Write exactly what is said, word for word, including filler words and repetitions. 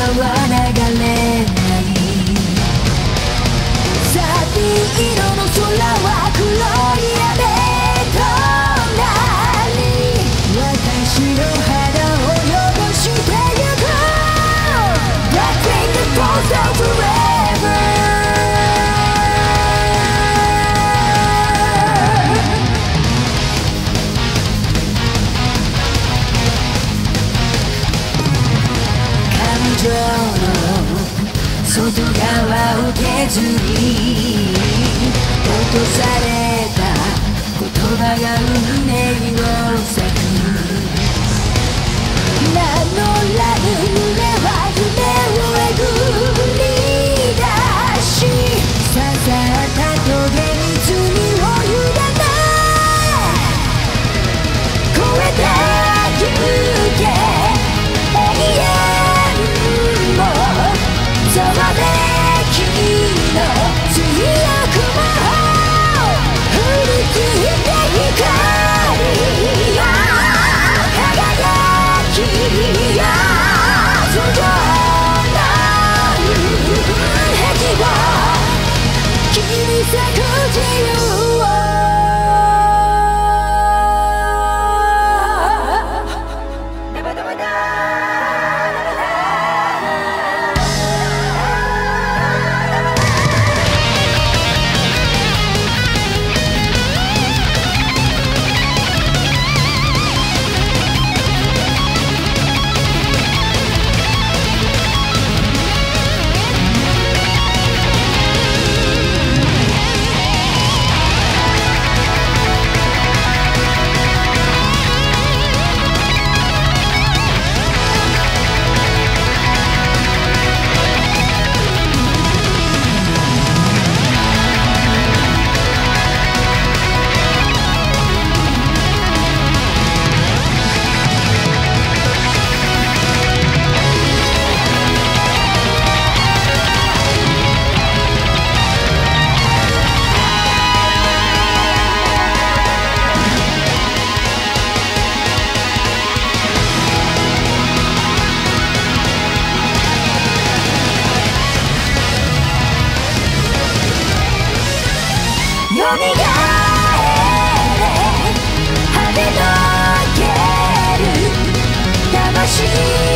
は流れないサティ色の空は黒い雨となり私の肌を汚してゆく Blackpink the pulse of forever感情の外側を削り落とされた言葉が運命を裂く名乗らぬ胸は夢をえぐり出し刺さった棘に罪を委ね超えてゆけ永遠そばで君の強くも振り切って光や輝きや不条なる壁を切り裂く自由を蘇れ跳ねのける魂